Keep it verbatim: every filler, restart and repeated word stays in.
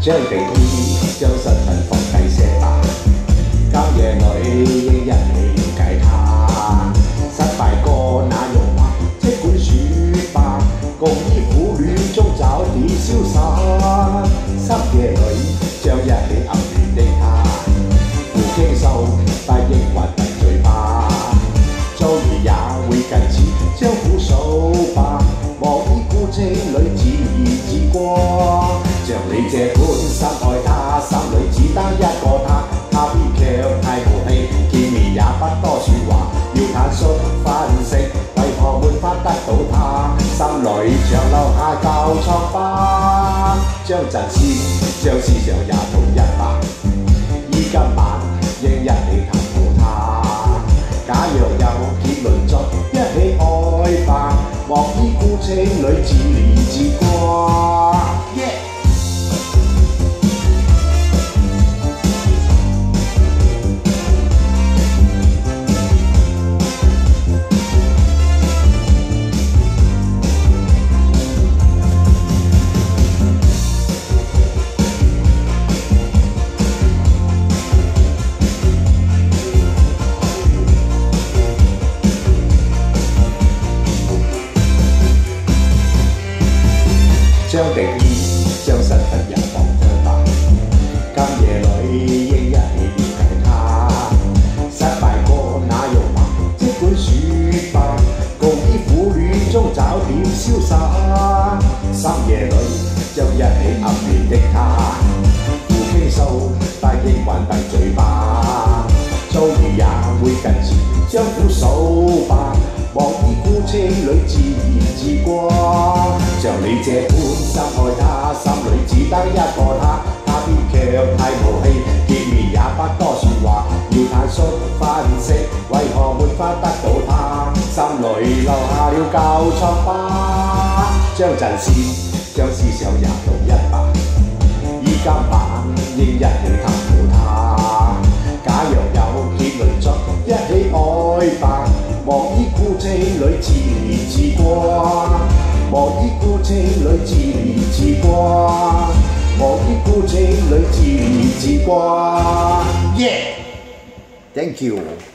將地鐵將身份放低些吧。今夜裏應一起了解他，失敗過那容嗎？即管説吧，共於苦戀中找點瀟灑。深夜裏將一起暗戀的他，負傾訴，不應還閉嘴巴。遭遇也會近似，將苦數吧，莫依孤清裏自憐自過。像你這般深愛他，心裏只得一個他，他編劇太無戲，見面也不多説話，要坦率分析，為何沒法得到他？心裏長留下舊瘡疤，將陣線，將思想也統一吧。依今晚應一起探討他，假若有結論作一起愛吧，莫依孤清裏自憐自過。Yeah! 將定義，將身份也放低吧。今夜裏應一起了解他，失敗過那容嗎？即管説吧，共於苦戀中找點瀟灑。深夜裏將一起暗戀的他，負傾訴，不應還閉嘴巴。遭遇也會近似，將苦數吧，莫依孤清裏自憐自過。像你這般深愛他，心裏只得一個他，他編劇太無戲，見面也不多説話，要坦率分析，為何沒法得到他？心裏留下了舊瘡疤，將陣線，將思想也統一吧。依今晚應一起探討他，假若有結論作一起愛吧，莫依孤清裏自憐自過。莫依孤清裏自憐自過，莫依孤清裏自憐自過。Yeah! Thank you.